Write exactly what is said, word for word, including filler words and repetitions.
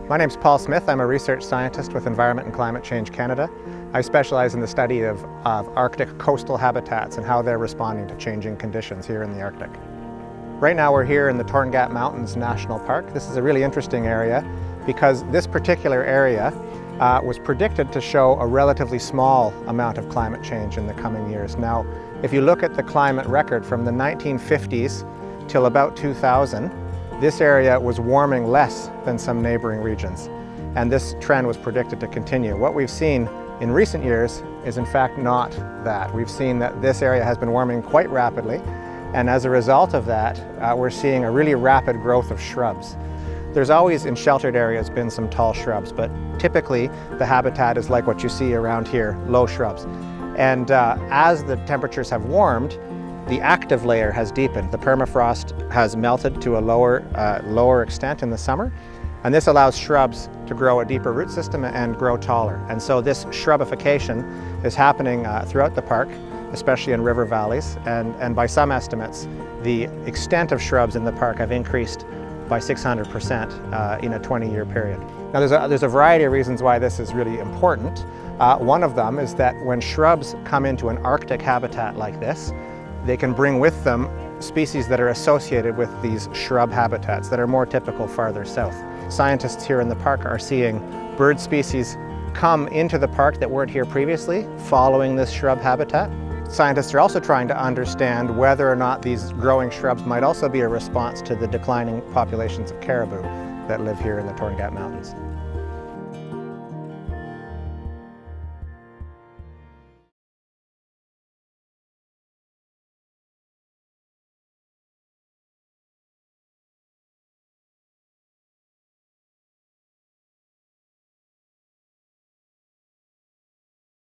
My name's Paul Smith. I'm a research scientist with Environment and Climate Change Canada. I specialize in the study of, of Arctic coastal habitats and how they're responding to changing conditions here in the Arctic. Right now we're here in the Torngat Mountains National Park. This is a really interesting area because this particular area uh, was predicted to show a relatively small amount of climate change in the coming years. Now, if you look at the climate record from the nineteen fifties till about two thousand, this area was warming less than some neighboring regions, and this trend was predicted to continue. What we've seen in recent years is in fact not that. We've seen that this area has been warming quite rapidly, and as a result of that, uh, we're seeing a really rapid growth of shrubs. There's always in sheltered areas been some tall shrubs, but typically the habitat is like what you see around here, low shrubs. And uh, as the temperatures have warmed, the active layer has deepened. The permafrost has melted to a lower, uh, lower extent in the summer, and this allows shrubs to grow a deeper root system and grow taller. And so this shrubification is happening uh, throughout the park, especially in river valleys, and, and by some estimates, the extent of shrubs in the park have increased by six hundred percent uh, in a twenty year period. Now there's a, there's a variety of reasons why this is really important. Uh, one of them is that when shrubs come into an Arctic habitat like this, they can bring with them species that are associated with these shrub habitats that are more typical farther south. Scientists here in the park are seeing bird species come into the park that weren't here previously, following this shrub habitat. Scientists are also trying to understand whether or not these growing shrubs might also be a response to the declining populations of caribou that live here in the Torngat Mountains.